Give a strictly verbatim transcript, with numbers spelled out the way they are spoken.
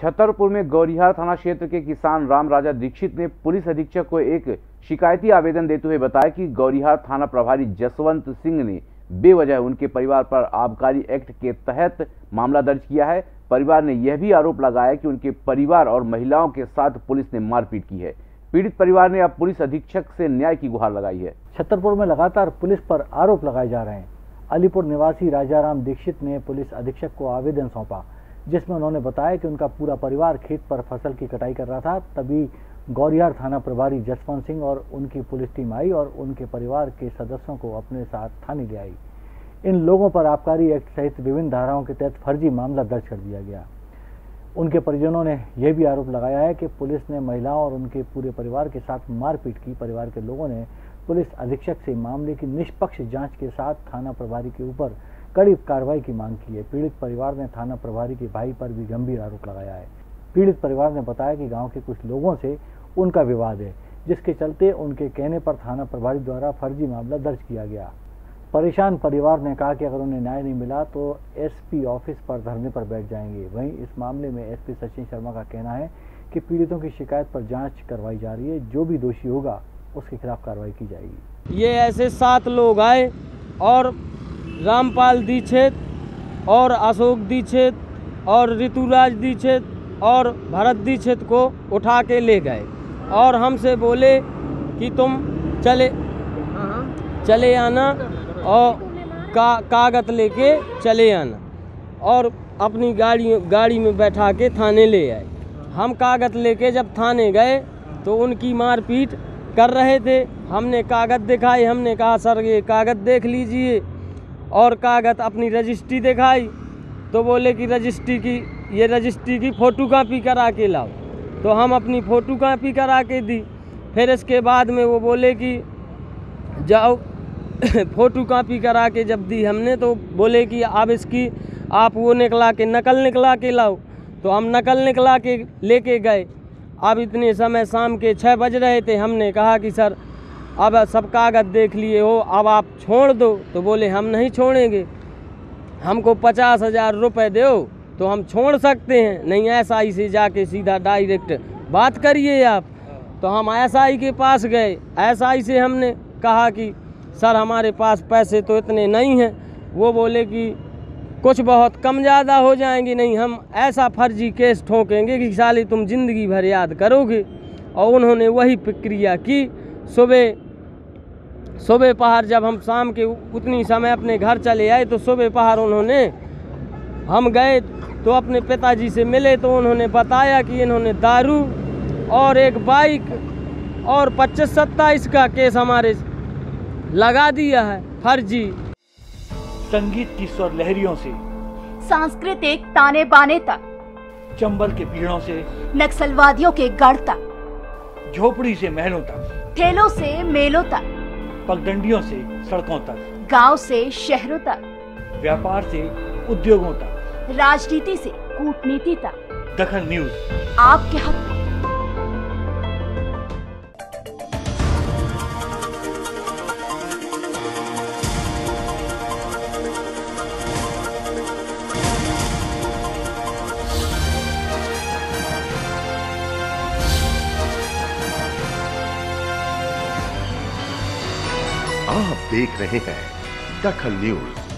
छतरपुर में गौरिहार थाना क्षेत्र के किसान राम राजा दीक्षित ने पुलिस अधीक्षक को एक शिकायती आवेदन देते हुए बताया कि गौरिहार थाना प्रभारी जसवंत सिंह ने बेवजह उनके परिवार पर आबकारी एक्ट के तहत मामला दर्ज किया है। परिवार ने यह भी आरोप लगाया कि उनके परिवार और महिलाओं के साथ पुलिस ने मारपीट की है। पीड़ित परिवार ने अब पुलिस अधीक्षक से न्याय की गुहार लगाई है। छतरपुर में लगातार पुलिस पर आरोप लगाए जा रहे हैं। अलीपुर निवासी राजाराम दीक्षित ने पुलिस अधीक्षक को आवेदन सौंपा, जिसमें उन्होंने बताया कि उनका पूरा परिवार खेत पर फसल की कटाई कर रहा था। तभी गौरिहार थाना प्रभारी जसवंत सिंह और उनकी पुलिस टीम आई और उनके परिवार के सदस्यों को अपने साथ थाने ले आई। इन लोगों पर आबकारी एक्ट सहित विभिन्न धाराओं के तहत फर्जी मामला दर्ज कर दिया गया। उनके परिजनों ने यह भी आरोप लगाया है कि पुलिस ने महिलाओं और उनके पूरे परिवार के साथ मारपीट की। परिवार के लोगों ने पुलिस अधीक्षक से मामले की निष्पक्ष जांच के साथ थाना प्रभारी के ऊपर कड़ी कार्रवाई की मांग की है। पीड़ित परिवार ने थाना प्रभारी के भाई पर भी गंभीर आरोप लगाया है। पीड़ित परिवार ने बताया कि गांव के कुछ लोगों से उनका विवाद है, जिसके चलते उनके कहने पर थाना प्रभारी द्वारा फर्जी मामला दर्ज किया गया। परेशान परिवार ने कहा कि अगर उन्हें न्याय नहीं मिला तो एसपी ऑफिस पर धरने पर बैठ जाएंगे। वहीं इस मामले में एसपी सचिन शर्मा का कहना है कि पीड़ितों की शिकायत पर जांच करवाई जा रही है। जो भी दोषी होगा उसके खिलाफ कार्रवाई की जाएगी। ये ऐसे सात लोग आए और रामपाल दीक्षित और अशोक दीक्षित और ऋतुराज दीक्षित और भरत दीक्षित को उठा के ले गए और हमसे बोले कि तुम चले चले आना और का कागज लेके चले आना, और अपनी गाड़ी गाड़ी में बैठा के थाने ले आए। हम कागज लेके जब थाने गए तो उनकी मारपीट कर रहे थे। हमने कागज दिखाए, हमने कहा सर ये कागज देख लीजिए, और कागज अपनी रजिस्ट्री दिखाई तो बोले कि रजिस्ट्री की ये रजिस्ट्री की फ़ोटो कापी करा के लाओ। तो हम अपनी फ़ोटो कापी करा के दी। फिर इसके बाद में वो बोले कि जाओ फ़ोटो कापी करा के जब दी हमने तो बोले कि अब इसकी आप वो निकला के नकल निकला के लाओ। तो हम नकल निकला के लेके गए। अब इतने समय शाम के छः बज रहे थे। हमने कहा कि सर अब सब कागज देख लिए हो, अब आप छोड़ दो। तो बोले हम नहीं छोड़ेंगे, हमको पचास हज़ार रुपये दो तो हम छोड़ सकते हैं, नहीं एसआई से जाके सीधा डायरेक्ट बात करिए आप। तो हम एसआई के पास गए। एसआई से हमने कहा कि सर हमारे पास पैसे तो इतने नहीं हैं। वो बोले कि कुछ बहुत कम ज़्यादा हो जाएंगे, नहीं हम ऐसा फर्जी केस ठोकेंगे कि साली तुम ज़िंदगी भर याद करोगे। और उन्होंने वही प्रक्रिया की। सुबह सुबह पहर जब हम शाम के उतनी समय अपने घर चले आए तो सुबह पहर उन्होंने हम गए तो अपने पिताजी से मिले तो उन्होंने बताया कि इन्होंने दारू और एक बाइक और पच्चीस सत्ताईस का केस हमारे लगा दिया है फर्जी। संगीत की स्वर लहरियों से सांस्कृतिक ताने बाने तक, चंबल के पीड़ों से नक्सलवादियों के गढ़ तक, झोपड़ी से महलों तक, ठेलों से मेलों तक, पगडंडियों से सड़कों तक, गांव से शहरों तक, व्यापार से उद्योगों तक, राजनीति से कूटनीति तक, दखन न्यूज आपके हक में। आप देख रहे हैं दखन न्यूज।